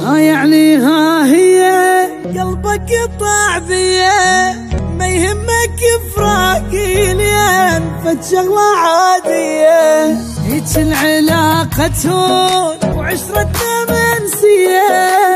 يعني ها هي قلبك يطاع بيه، ما يهمك فراقي لين فد شغلة عادية. هيج العلاقة تهون وعشرتنا منسية،